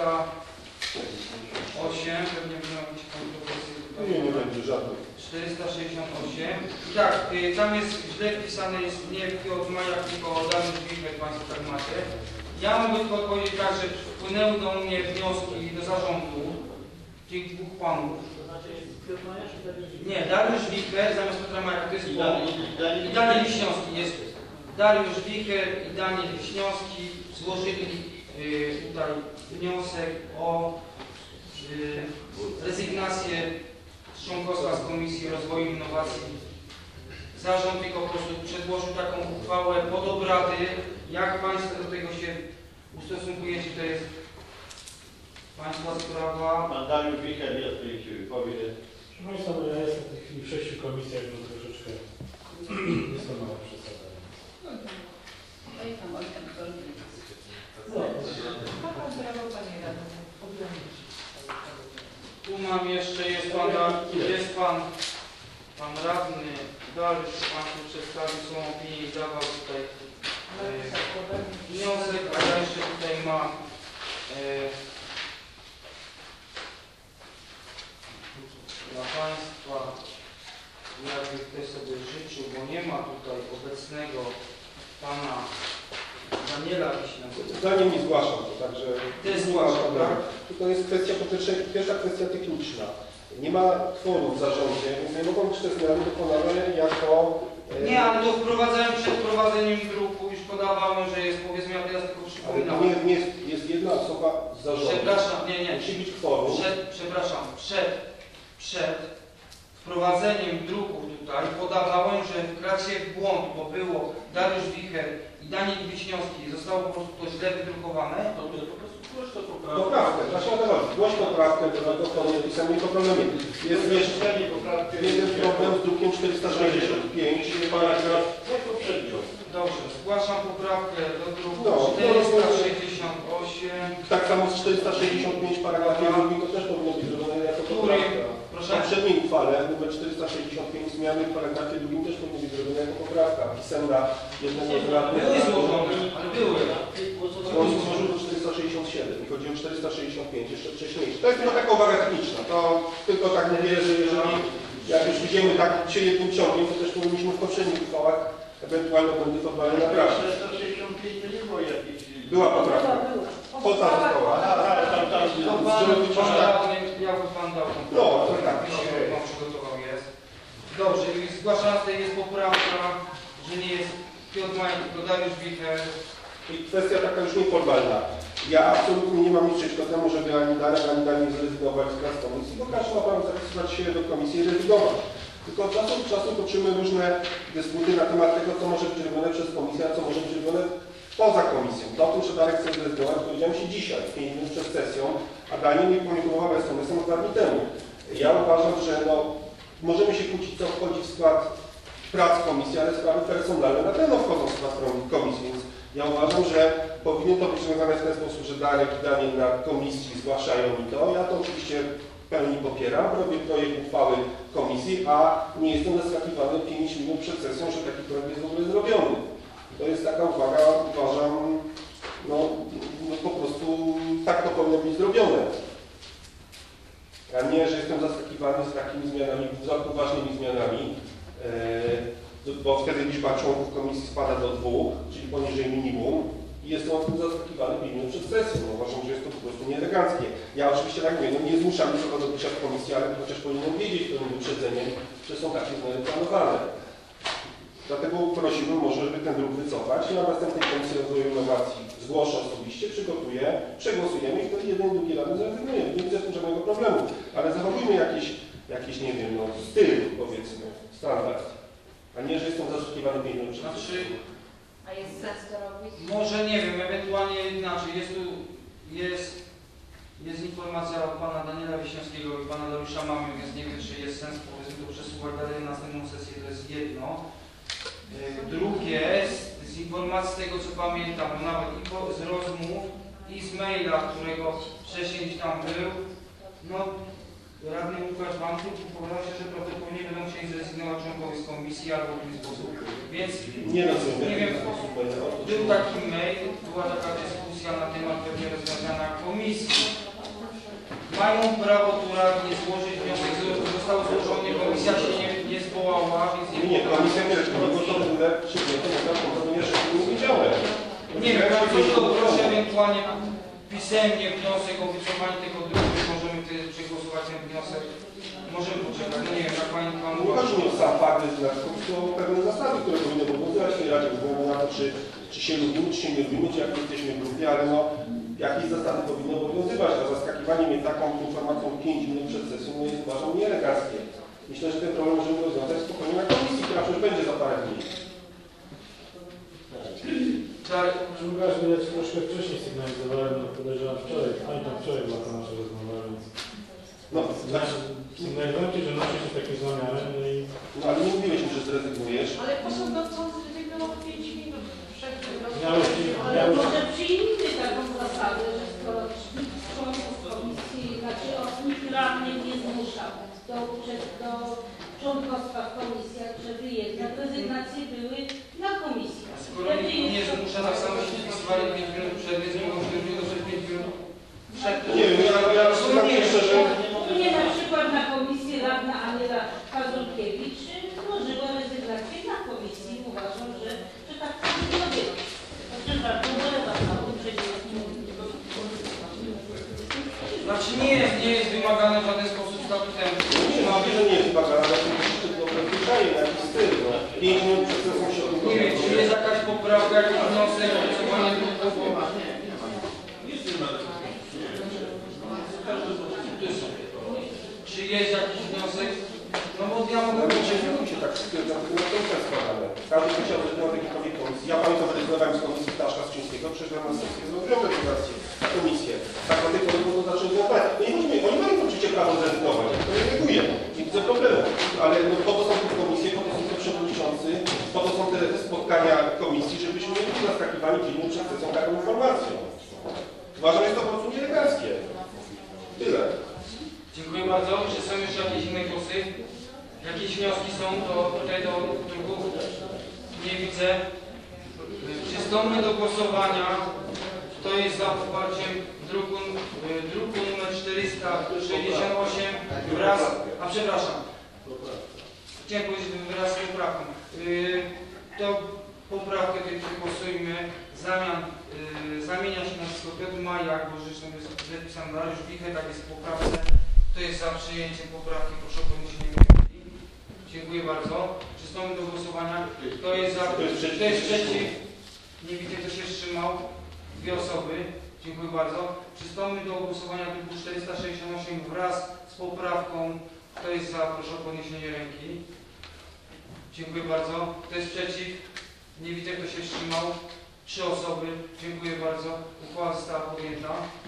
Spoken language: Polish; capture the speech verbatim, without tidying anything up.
czterysta osiem, pewnie będą jakieś kontrowersje tutaj. Nie, nie będzie żadnych. czterysta sześćdziesiąt osiem. I tak, y, tam jest źle wpisane, jest nie Piotr Majak, tylko Dariusz Wicher, Państwo tak macie. Ja mogę tylko odpowiedzieć tak, że wpłynęły do mnie wnioski do zarządu tych dwóch panów. Nie, Dariusz Wicher zamiast Piotra Majaka, to jest I Daniel Wiśniowski jest. Dariusz Wicher i Daniel Wiśniowski złożyli y, tutaj wniosek o y, rezygnację z członkostwa z Komisji Rozwoju i Innowacji. Zarząd tylko po prostu przedłożył taką uchwałę pod obrady. Jak Państwo do tego się ustosunkujecie, to jest Państwa sprawa. Pan Dariusz Wicher jest w tej chwili, powie. Proszę Państwa, no ja jestem w tej chwili w sześciu komisjach, bo troszeczkę jest to mała przesada. No i tam ojcem No, Tu mam jeszcze, jest Pan, jest Pan, Pan Radny Dariusz, Państwu przedstawił swoją opinię i dawał tutaj e, wniosek, a ja jeszcze tutaj mam e, dla Państwa, jakby ktoś sobie życzył, bo nie ma tutaj obecnego Pana Daniela Wiśniewskiego. Zdanie nie zgłaszam to, także... To jest zgłaszam, tak? To jest kwestia, po pierwsze, pierwsza kwestia techniczna. Nie ma kworum w zarządzie, więc nie mogą być te zmiany dokonane jako... E... Nie, ale to wprowadzałem przed wprowadzeniem druku, już podawałem, że jest, powiedzmy, ja teraz tylko Ale to przypominam. nie, nie jest, jest jedna osoba z zarządu. Przepraszam, nie, nie. Musi być kworum. Przed, przepraszam, przed, przed wprowadzeniem druków tutaj podawałem, że wkracie w błąd, bo było Dariusz Wicher i Daniel Wiśniowski, zostało po prostu to źle wydrukowane. To po prostu zgłoś to poprawkę. Poprawkę, właśnie o to chodzi. Zgłoś poprawkę, to to nie pisałem, nie po problemie. Jest jeszcze jeden problem z drukiem czterysta sześćdziesiąt pięć, paragraf... Jak poprzednio. Dobrze, zgłaszam poprawkę do druku No, czterysta sześćdziesiąt osiem. Tak samo z czterysta sześćdziesiąt pięć paragrafie drugim to też powinno być zrobione jako poprawka. Proszę? W poprzedniej uchwale numer czterysta sześćdziesiąt pięć zmiany w paragrafie drugim też powinny być zrobione jako poprawka. Pisemna jednego z radnych. Były złożone, ale były. On złożył do czterysta sześćdziesiąt siedem i chodzi o czterysta sześćdziesiąt pięć, jeszcze wcześniejsze. To jest tylko taka uwaga techniczna. To tylko tak mówię, że jeżeli jak już idziemy tak się jednym ciągiem, to też powinniśmy w poprzednich uchwałach ewentualne błędy formalne naprawić. czterysta sześćdziesiąt pięć to nie było jakieś... Była poprawka. Po co została? To pan, pan radny, jakby pan dał tą No, poprawkę, to tak. jak pan przygotował jest. Dobrze, i zgłaszam, tutaj jest poprawka, że nie jest Piotr Majak, tylko Dariusz Wicher. I kwestia taka już nieformalna. Ja absolutnie nie mam nic przeciwko temu, żeby ani Darek, ani Daniel zrezygnowali z prac komisji, bo każdy ma prawo zapisywać się do komisji i rezygnować. Tylko od czasu do czasu toczymy różne dysputy na temat tego, co może być robione przez komisję, a co może być robione poza komisją. To o tym, że Darek chce zrezygnować, dowiedziałem się dzisiaj, pięć minut przed sesją, a Daniel mi poinformował S M S-em dwa dni temu. Ja uważam, że no, możemy się kłócić, co wchodzi w skład prac komisji, ale sprawy personalne na pewno wchodzą w skład komisji, więc ja uważam, że powinno to być rozwiązane w ten sposób, że Darek i Daniel na komisji zgłaszają mi to. Ja to oczywiście w pełni popieram, robię projekt uchwały komisji, a nie jestem zaskakiwany pięć minut przed sesją, że taki projekt jest w ogóle zrobiony. To jest taka uwaga, uważam, no, no po prostu tak to powinno być zrobione. A nie, że jestem zaskakiwany z takimi zmianami, za poważnymi zmianami, yy, bo wtedy liczba członków komisji spada do dwóch, czyli poniżej minimum i jestem o tym zaskakiwany pięć minut przed sesją. No, uważam, że jest to po prostu nieeleganckie. Ja oczywiście tak mówię, no nie zmuszam nikogo do bycia w komisji, ale chociaż powinienem wiedzieć pewnym wyprzedzeniem, że są takie zmiany planowane. Dlatego prosiłbym może, żeby ten druk wycofać i na następnej Komisji Rozwoju i Innowacji zgłoszę osobiście, przygotuję, przegłosujemy i wtedy jeden i drugi radny zrezygnujemy. Nie widzę w tym żadnego problemu, ale zachowujmy jakiś, jakiś nie wiem, no, styl, powiedzmy, standard, a nie, że jestem zaszukiwany pięć minut przed Znaczy, A jest sens to robić? może nie wiem, ewentualnie inaczej. Jest tu, jest, jest informacja od pana Daniela Wiśniewskiego i pana Dariusza Mamy, więc nie wiem, czy jest sens powiedzmy to przesuwać dalej na następną sesję, to jest jedno. Drugie, z, z informacji z tego co pamiętam, no nawet i po, z rozmów i z maila, którego wcześniej tam był, no radny Łukasz Wątków upowiadał się, że prawdopodobnie będą chcieli zrezygnować członkowie z komisji albo w inny sposób. Więc Nie rozumiem. nie wiem, był taki mail, była taka dyskusja na temat pewnie rozwiązania komisji. mają prawo tu radni złożyć wniosek, został złożony, komisja się nie, nie zwołała, więc nie... Nie, komisja nie rzeczywiście to tyle, czy nie, to można powiedzieć, że nie wiedziałem. Nie wiem, to proszę ewentualnie pisemnie wniosek o wycofanie tego druku, możemy wtedy przegłosować ten wniosek. Możemy poczekać, no nie wiem, jak pani pan Nie chodzi mi o sam fakt, że to pewne zasady, które powinny obowiązywać w tej Radzie, wygląda na to, czy, czy się lubimy, czy się nie lubimy, czy jak jesteśmy w grupie, ale no, jakieś zasady powinny obowiązywać, a zaskakiwanie mnie taką informacją pięć minut przed sesją no jest, uważam, nieeleganckie. Myślę, że ten problem możemy rozwiązać spokojnie na komisji, która przecież będzie za parę dni. Tak. Łukasz, ja Ci troszkę wcześniej sygnalizowałem, no podejrzewam wczoraj, pamiętam wczoraj była ta nasza rozmowa, więc... No, znaczy, Sygnalizowałem Ci, że nosi się takie zamiary, no i... no ale nie mówiłeś mi, że zrezygnujesz. Ale poseł Dotson zrezygnował w pięć minut przed Miałeś, Ale miałeś... może przyjmijmy taką zasadę, że skoro członków komisji, znaczy od nich radnych nie zmuszał do, do członkostwa w komisjach, żeby jednak rezygnacje były na komisji. Skoro nikt nie zmusza, tak samo się wpisywali pięć minut przed, więc nie mogą się pięć minut przed... Nie wiem, ja, ja przyznam się szczerze, Nie na przykład na komisji radna Aniela Pazurkiewicz złożyła rezygnację na komisji. Uważam, że, że tak powinno być. Znaczy bardzo ubolewam na tym, że nie jest Znaczy nie jest, nie jest wymagane w żaden sposób statutem. nie ma, że nie jest wymagana, ale to jest to zwyczajnie, na jakiś styl, no. pięć minut przed sesją się o tym Nie wiem, czy jest jakaś poprawka, jakiś wniosek, głosowanie druku. Czy jest jakiś wniosek? No bo ja mogę No powiedzieć, nie się tak stwierdzam, tylko na to jest składane. Każdy chciał zrezygnować z jakiejkolwiek komisji. Ja pamiętam, rezygnowałem z komisji Staszka Skrzyńskiego, przyszedłem na sesję, zrobiłem rezygnację na komisję. Tak do tej pory było to zacząć związać. No i chodźmy, oni mają oczywiście prawo zrezygnować, to nie neguję, nie widzę problemu. Ale no, po to są te komisje, po to są te przewodniczący, po to są te spotkania komisji, żebyśmy nie byli zaskakiwani pilnie przed sesją taką informacją. Uważam, że jest to po prostu nieeleganckie. Tyle. dziękuję bardzo. Czy są jeszcze jakieś inne głosy? Jakieś wnioski są do tutaj do druku? Nie widzę. Przystąpmy do głosowania. Kto jest za poparciem druku, druku numer czterysta sześćdziesiąt osiem wraz, a przepraszam, chciałem powiedzieć wraz z poprawką. Yy, to poprawkę tylko głosujmy. Zamian, yy, zamienia się na wszystko Piotr Majak, bo zresztą jest zapisany Dariusz Wichę, tak jest w poprawce. Kto jest za przyjęciem poprawki, proszę o podniesienie ręki. Dziękuję bardzo. Przystąpmy do głosowania. Kto jest za? Kto jest przeciw? Kto jest przeciw? Nie widzę, kto się wstrzymał. Dwie osoby. Dziękuję bardzo. Przystąpmy do głosowania druku czterysta sześćdziesiąt osiem wraz z poprawką. Kto jest za? Proszę o podniesienie ręki. Dziękuję bardzo. Kto jest przeciw? Nie widzę, kto się wstrzymał. Trzy osoby. Dziękuję bardzo. Uchwała została podjęta.